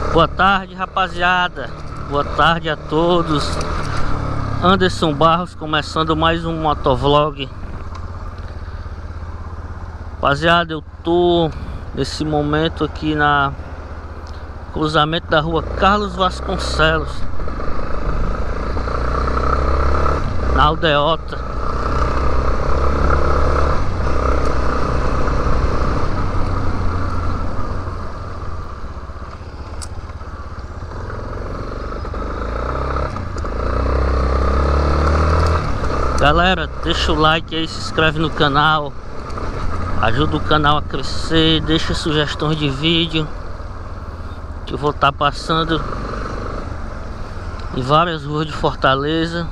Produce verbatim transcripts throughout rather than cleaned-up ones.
Boa tarde, rapaziada. Boa tarde a todos. Anderson Barros começando mais um motovlog. Rapaziada, eu tô nesse momento aqui na cruzamento da rua Carlos Vasconcelos, na Aldeota. Galera, deixa o like aí, se inscreve no canal, ajuda o canal a crescer, deixa sugestões de vídeo que eu vou estar passando em várias ruas de Fortaleza.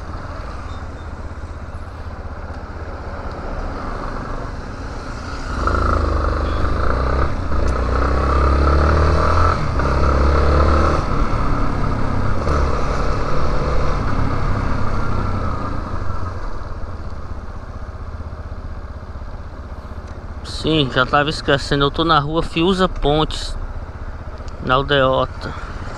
Sim, já estava esquecendo, eu tô na rua Fiuza Pontes, na Aldeota.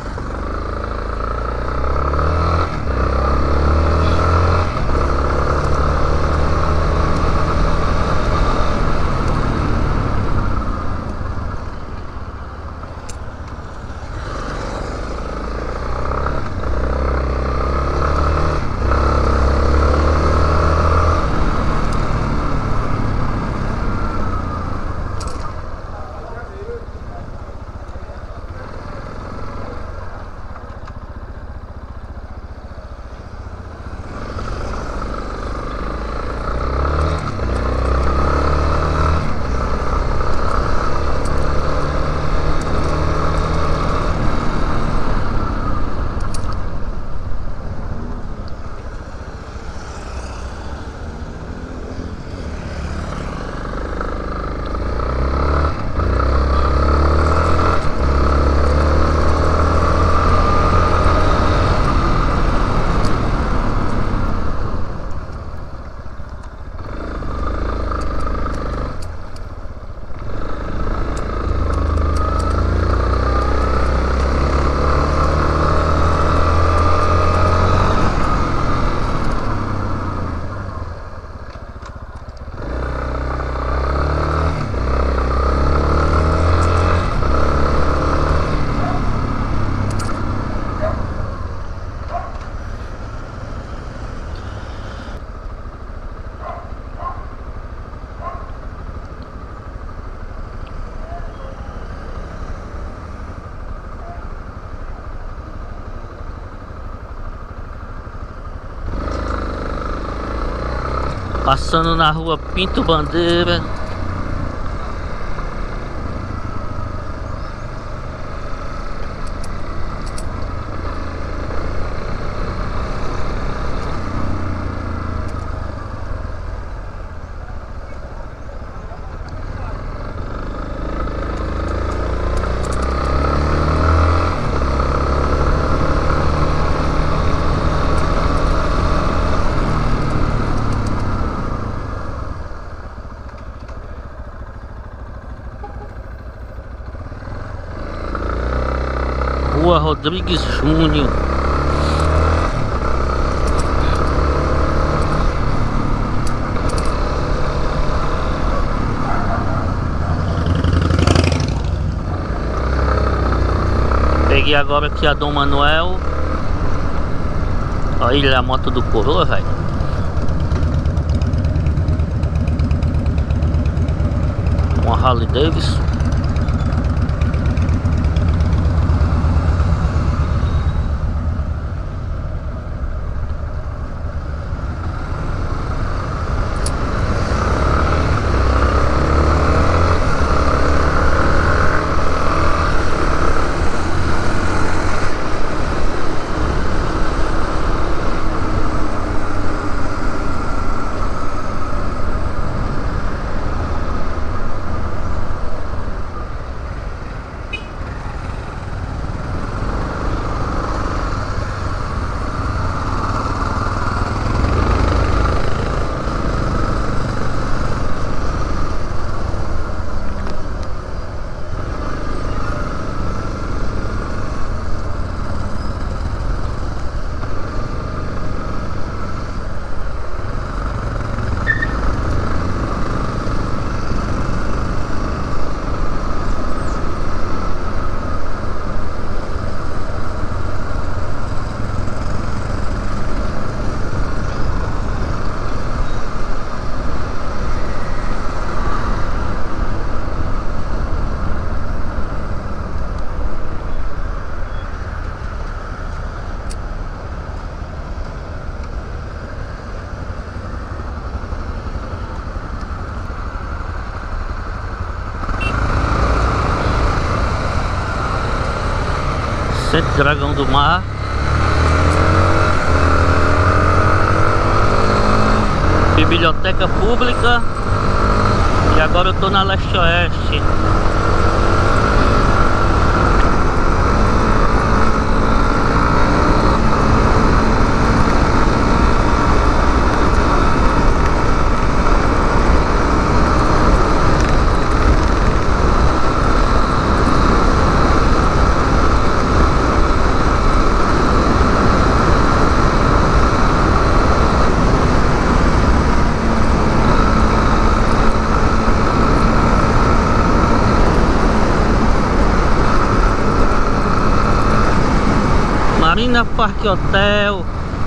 Passando na rua Pinto Bandeira. Rua Rodrigues Júnior. Peguei agora aqui a Dom Manuel. Olha ele, a moto do Coroa, velho. Uma Harley Davidson. Centro Dragão do Mar. Biblioteca Pública. E agora eu tô na Leste Oeste. Marina Parque Hotel.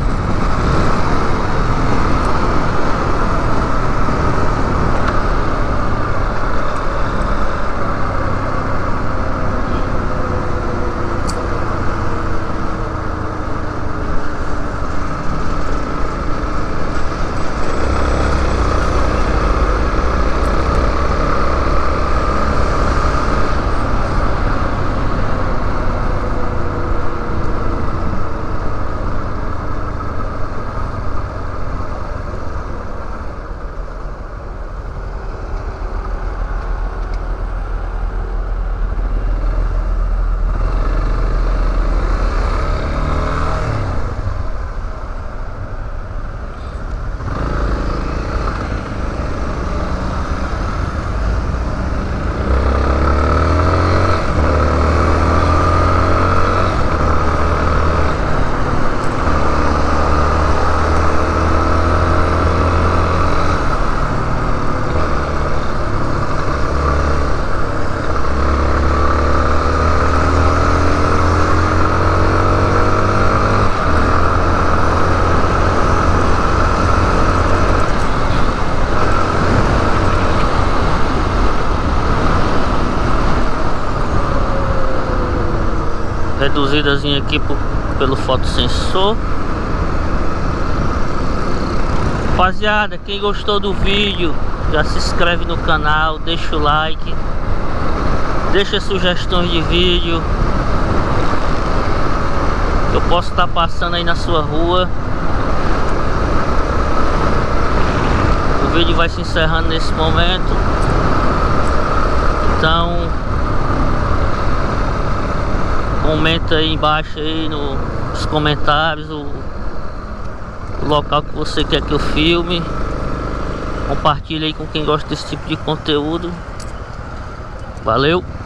Reduzidazinha aqui por, pelo fotossensor. Rapaziada, quem gostou do vídeo, já se inscreve no canal, deixa o like, deixa sugestões de vídeo. Eu posso estar passando aí na sua rua. O vídeo vai se encerrando nesse momento. Então comenta aí embaixo aí no, nos comentários o, o local que você quer que eu filme. Compartilha aí com quem gosta desse tipo de conteúdo. Valeu!